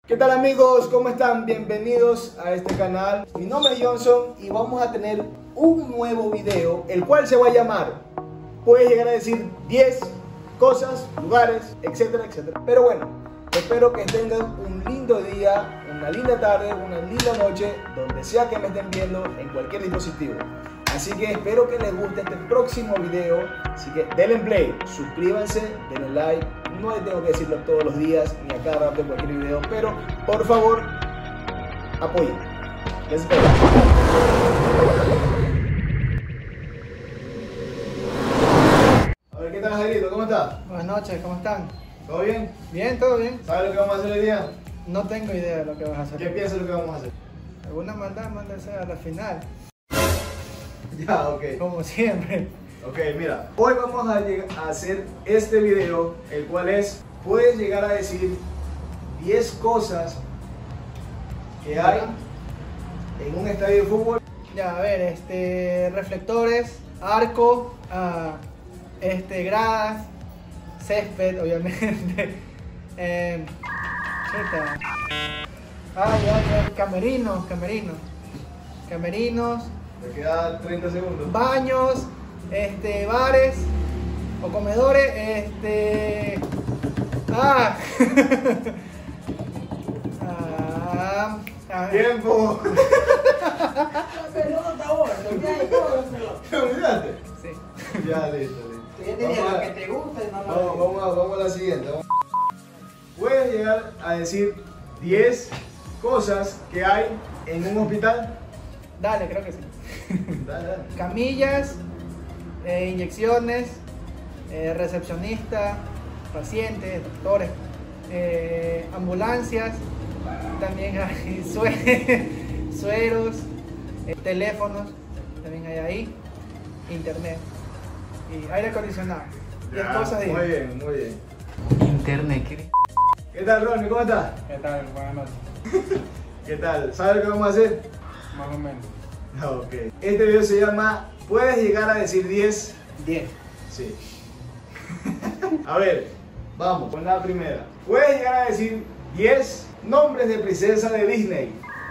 ¿Qué tal amigos? ¿Cómo están? Bienvenidos a este canal. Mi nombre es Johnson y vamos a tener un nuevo video, el cual se va a llamar puedes llegar a decir 10 cosas, lugares, etcétera, etcétera. Pero bueno, espero que tengan un lindo día, una linda tarde, una linda noche, donde sea que me estén viendo, en cualquier dispositivo. Así que espero que les guste este próximo video. Así que denle play, suscríbanse, denle like. No tengo que decirlo todos los días ni a cada rato en cualquier video, pero por favor, apoyen. Les espero. A ver, ¿qué tal, Jairito? ¿Cómo estás? Buenas noches, ¿cómo están? ¿Todo bien? Bien, todo bien. ¿Sabes lo que vamos a hacer hoy día? No tengo idea de lo que vas a hacer. ¿Qué piensas lo que vamos a hacer? ¿Alguna maldad? Mándese a la final. Ya, ok. Como siempre. Ok, mira, hoy vamos a hacer este video, el cual es, puedes llegar a decir 10 cosas que hay en un estadio de fútbol. Ya, a ver, reflectores, arco, gradas, césped, obviamente. Chuta. Camerinos. Te queda 30 segundos. Baños, bares o comedores, ¡Tiempo! ¿Te olvidaste? Sí. Ya, listo. Yo te diría lo que te gusta y no lo Vamos a la siguiente. Puedes llegar a decir 10 cosas que hay en un hospital. Dale, creo que sí. Dale. Camillas, inyecciones, recepcionista, pacientes, doctores, ambulancias, también hay sueros, teléfonos, también hay ahí, internet y aire acondicionado. 10 cosas de Muy bien, muy bien. Internet, ¿Qué tal, Ronnie? ¿Cómo estás? ¿Qué tal? Buenas noches. ¿Qué tal? ¿Sabes lo que vamos a hacer? Más o menos. Ok. Este video se llama ¿puedes llegar a decir 10? 10. Sí. A ver, vamos con la primera. ¿Puedes llegar a decir 10 nombres de princesa de Disney?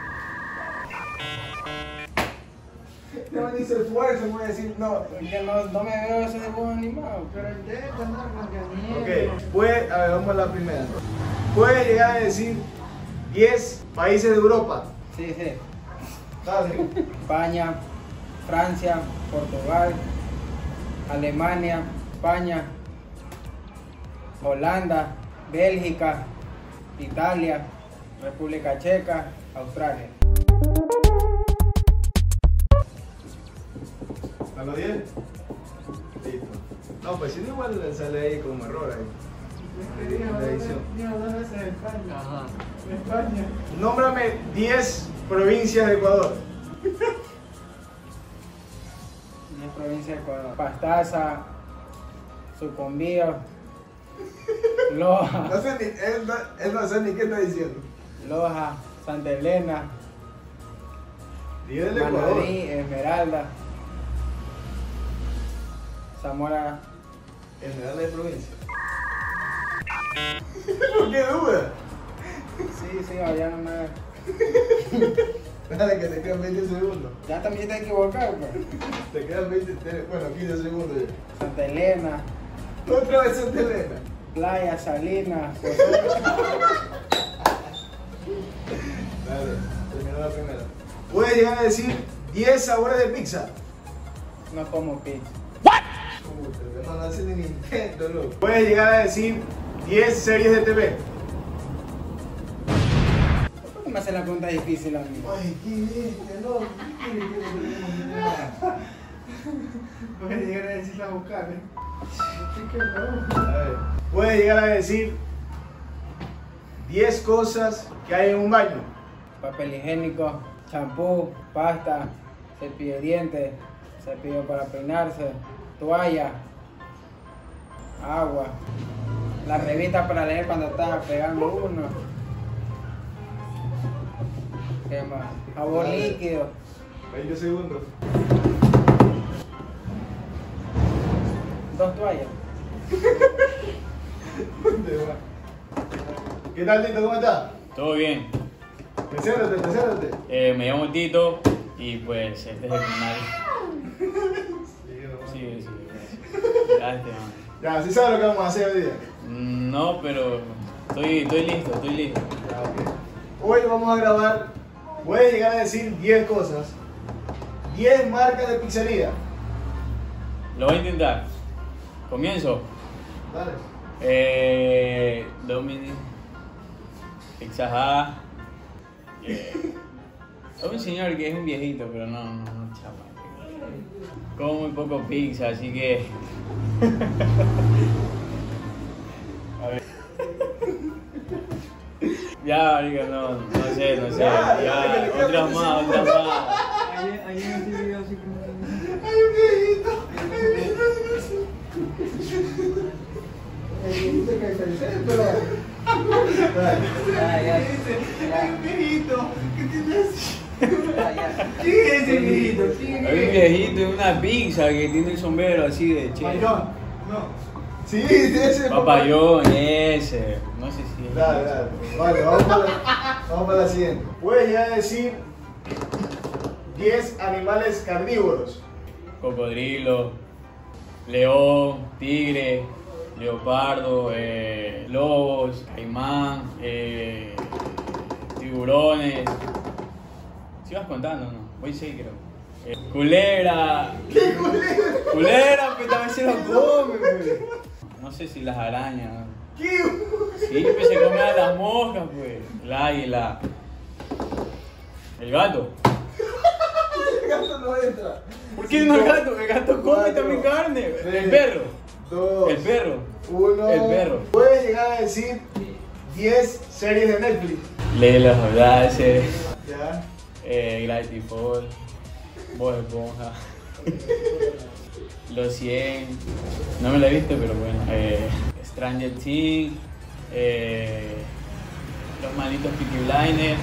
No me dice esfuerzo, voy a decir no. Porque no me veo ese dibujo animado, pero el de esta no, Ok, a ver, vamos a la primera. ¿Puedes llegar a decir 10 países de Europa? Sí. Dale. España, Francia, Portugal, Alemania, España, Holanda, Bélgica, Italia, República Checa, Australia. ¿A los 10? Listo. No, pues si no, igual sale ahí como error ahí. La edición. Dos veces España. Ajá. España. Nómbrame 10 provincias de Ecuador. 10 provincias de Ecuador. Pastaza, Sucumbío, Loja. No sé ni, él no sé ni qué está diciendo. Loja, Santa Elena, 10 del Ecuador. Manabí, Esmeralda, Zamora. Esmeralda de provincia. ¿Por qué duda? Sí, allá no me... Dale que te quedan 20 segundos. Ya también te equivocado, pues. Te quedan 15 segundos ya. Santa Elena, Otra vez Santa Elena. Playa, Salinas, pues, Dale, terminó la primera. Puedes llegar a decir 10 sabores de pizza. no como pizza. No hace ni intento, loco. Puedes llegar a decir 10 series de TV. ¿Por qué me hace la pregunta difícil a mí? Ay, qué bestia, no. Puedes llegar a decirla a buscar, A ver, puedes llegar a decir 10 cosas que hay en un baño. Papel higiénico, champú, pasta, cepillo de dientes, cepillo para peinarse, toalla, agua, la revista para leer cuando estás pegando uno. ¿Qué más? Jabón líquido. 20 segundos. 2 toallas. ¿Qué tal, Tito? ¿Cómo estás? Todo bien. Preséntate. Me llamo Tito y pues este es el canal. Sí. Gracias, man. Ya, ¿sí sabes lo que vamos a hacer hoy día? No, pero estoy listo. Ya, ok. Hoy vamos a grabar, voy a llegar a decir 10 cosas. 10 marcas de pizzería. Lo voy a intentar. Comienzo. Dale. Dominic. Pizza Hut. Es un señor que es un viejito, pero no, chaval. Como muy poco pizza, así que. A ver. Ya, marica, no sé. Ya, otras más. Ayer en este video así como... Ay, un viejito. El viejito que es el centro. Ya. Viejito, ¿qué tienes? ¿Quién es ese viejito? Hay un viejito y una pizza que tiene el sombrero así de che. Papayón. No. Sí, ese Papayón, ese. No sé si es. Dale. Vale, vamos para la siguiente. Puedes ya decir 10 animales carnívoros. Cocodrilo, león, tigre, leopardo, lobos, caimán, tiburones. ¿Sí vas contando o no? Voy 6 creo. Culebra. ¿Qué culebra? Culebra, pero también se lo come, pues. No sé si las arañas. ¿No? ¿Qué? Sí, pues se come a las moscas, pues. El águila. El gato. El gato no entra. ¿Por qué no el gato? El gato come también carne. El perro. 2. El perro. 1. El perro. Puedes llegar a decir 10 series de Netflix. Lee los audaces. Ya. Gravity Falls. Bob Esponja. Los 100. No me la he visto, pero bueno. Stranger Things. Los malditos Peaky Blinders.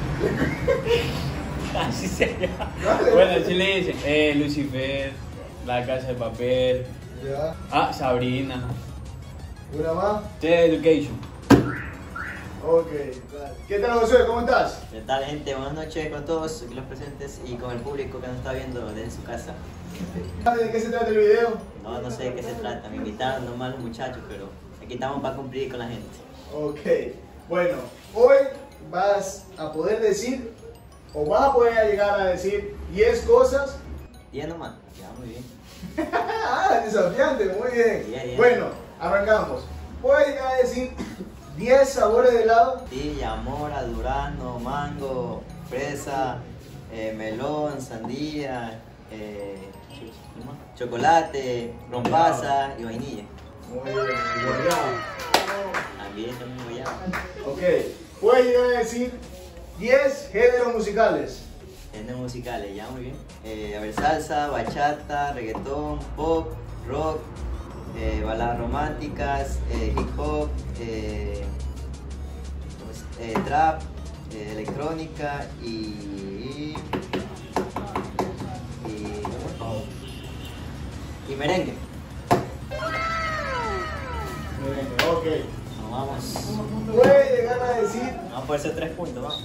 Así se llama. Bueno, así le dicen. Lucifer. La Casa de Papel. Ya. Sabrina. ¿Una más? Sex Education. Ok, dale. ¿Qué tal, Josué? ¿Cómo estás? ¿Qué tal, gente? Buenas noches con todos aquí los presentes y con el público que nos está viendo desde su casa. ¿De qué se trata el video? No sé de qué se trata, me invitaron nomás los muchachos, pero aquí estamos para cumplir con la gente. Ok, bueno, hoy vas a poder decir, o vas a poder llegar a decir 10 cosas. 10 nomás, ya, muy bien. Ah, desafiante, muy bien. Bien. Bueno, arrancamos. Puedes llegar a decir 10 sabores de helado. Tilla, mora, durazno, mango, fresa, melón, sandía, ¿qué más? Chocolate, rompasa y vainilla. Muy bien, guayaba. También guayaba. Ok, puedes llegar a decir 10 géneros musicales. Géneros musicales, ya, muy bien. A ver, salsa, bachata, reggaetón, pop, rock, baladas románticas, hip hop, trap, electrónica y merengue. Ok, Nos vamos. puedes llegar a decir. Vamos por esos 3 puntos, vamos.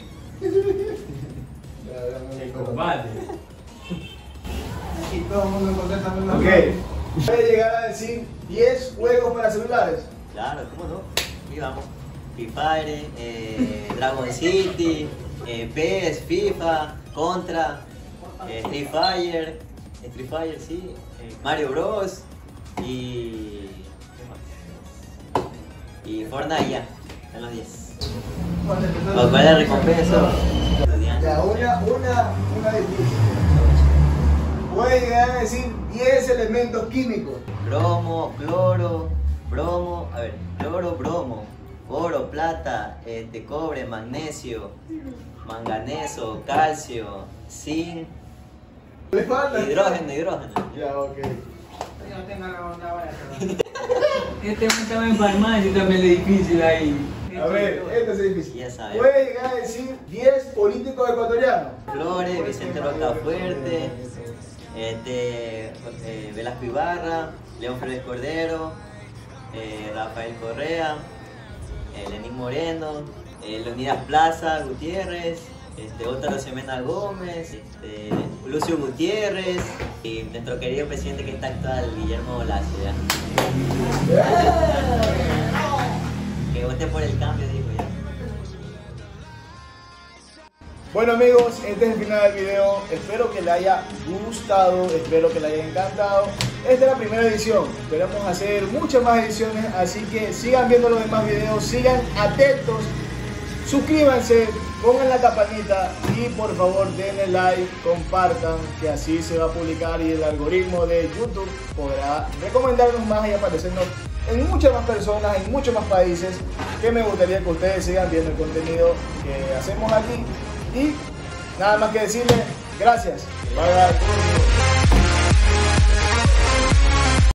El combate. Y todo el mundo contesta con la Ok, puedes llegar a decir 10 juegos para celulares. Claro, ¿cómo no? Aquí vamos. Free Fire, Dragon City, PES, FIFA, Contra, Street Fighter, sí, Mario Bros. Y... ¿qué más? Y Fortnite ya, en los 10. ¿Cuál es la recompensa? Ya, una difícil. Puedes llegar a decir 10 elementos químicos. Bromo, cloro, bromo, a ver, cloro, bromo, oro, plata, cobre, magnesio, manganeso, calcio, zinc, ¿Le falta? hidrógeno. Ya, ok. Yo no tengo la hora. Este estaba en farmacia y también es difícil ahí. A ver, este es difícil. Ya sabes. Puedes llegar a decir 10 políticos ecuatorianos. Flores, Vicente Rocafuerte, Velasco Ibarra, León Flores Cordero, Rafael Correa, Lenín Moreno, Leonidas Plaza Gutiérrez, Ótaro Semena Gómez, Lucio Gutiérrez y nuestro querido presidente que está actual, Guillermo Lazo, ya. Que vote por el cambio, dijo ya. Bueno amigos, este es el final del video, espero que les haya gustado, espero que les haya encantado. Esta es la primera edición, queremos hacer muchas más ediciones, así que sigan viendo los demás videos, sigan atentos, suscríbanse, pongan la campanita y por favor denle like, compartan, que así se va a publicar y el algoritmo de YouTube podrá recomendarnos más y aparecernos en muchas más personas, en muchos más países, que me gustaría que ustedes sigan viendo el contenido que hacemos aquí. Y nada más que decirles, gracias. Bye bye.